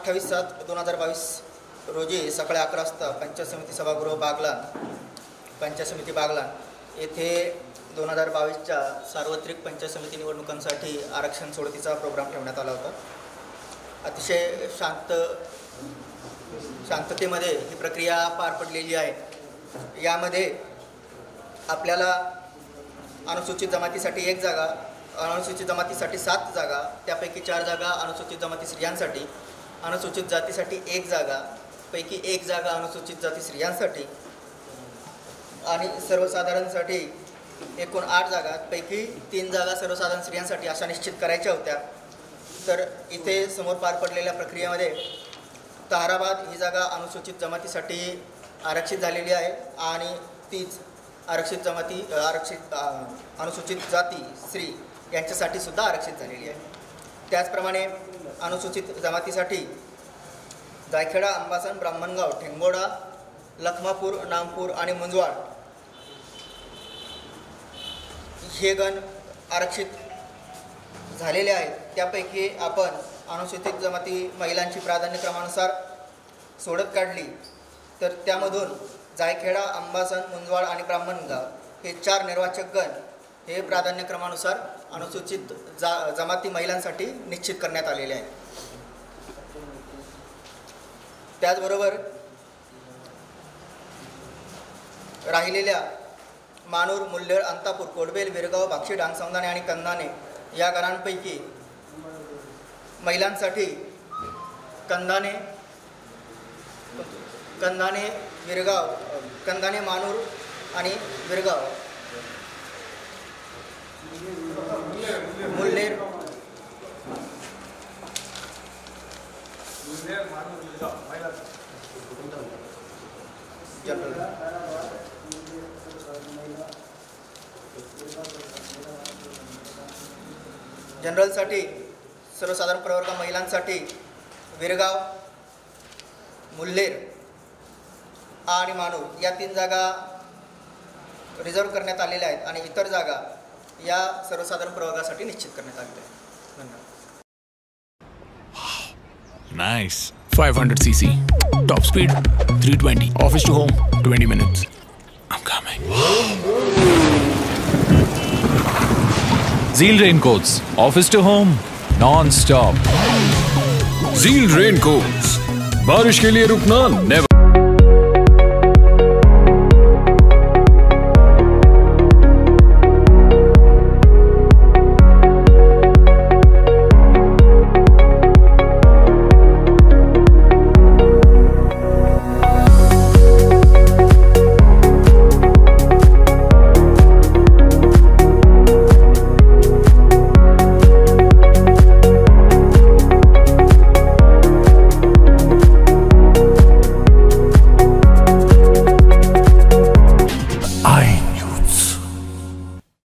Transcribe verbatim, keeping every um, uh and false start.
अठ्ठावीस सात दोन हजार बावीस रोजी सकाळी अकरा वाजता पंचायत समिती सभागृह बागलाण पंचायत समिती बागलाण येथे दोन हजार बावीसच्या सार्वत्रिक पंचायत समिती निवडणुकांसाठी आरक्षण सोडतीचा प्रोग्राम ठेवण्यात आला होता. अतिशय शांत शांततेमध्ये ही प्रक्रिया पार पडलेली आहे. यामध्ये आपल्याला अनुसूचित जमातीसाठी एक जागा, अनुसूचित जमातीसाठी सात जागा, त्यापैकी चार जागा अनुसूचित जमाती स्त्रियांसाठी, अनुसूचित जातीसाठी एक जागा, पैकी एक जागा अनुसूचित जाती स्त्रियांसाठी आणि सर्वसाधारणसाठी एकूण आठ जागा, पैकी तीन जागा सर्वसाधारण स्त्रियांसाठी अशा निश्चित करायच्या होत्या. तर इथे समोर पार पडलेल्या प्रक्रियेमध्ये ताहराबाद ही जागा अनुसूचित जमातीसाठी आरक्षित झालेली आहे आणि तीच आरक्षित जमाती आरक्षित अनुसूचित जाती स्त्री यांच्यासाठी सुद्धा आरक्षित झालेली आहे. त्याचप्रमाणे अनुसूचित जमातीसाठी जायखेडा, अंबासन, ब्राह्मणगाव, ठेंगोडा, लखमापूर, नामपूर आणि मुंजवाड हे गण आरक्षित झालेले आहेत. त्यापैकी आपण अनुसूचित जमाती महिलांची प्राधान्यक्रमानुसार सोडत काढली तर त्यामधून जायखेडा, अंबासन, मुंजवाड आणि ब्राह्मणगाव हे चार निर्वाचक गण हे प्राधान्यक्रमानुसार अनुसूचित जा जमाती महिलांसाठी निश्चित करण्यात आलेले आहेत. त्याचबरोबर राहिलेल्या मानूर, मुल्हेर, अंतापूर, कोडबेल, विरगाव, भाक्षी, डांगसौंदाणे आणि कंदाणे या गणांपैकी महिलांसाठी कंदाणे कंदाणे विरगाव कंदाणे मानूर आणि विरगाव, मुल्हेर जनरलसाठी सर्वसाधारण प्रवर्ग महिलांसाठी विरगाव, मुल्हेर आणि मानूर या तीन जागा रिझर्व करण्यात आलेल्या आहेत आणि इतर जागा या सर्वसाधारण प्रवर्गासाठी निश्चित करण्यात आलेल्या आहेत. धन्यवाद. Nice. five hundred c c. Top speed three twenty. Office to home twenty minutes. I'm coming. Zeal raincoats. Office to home non-stop. Zeal raincoats. बारिश के लिए रुकना never.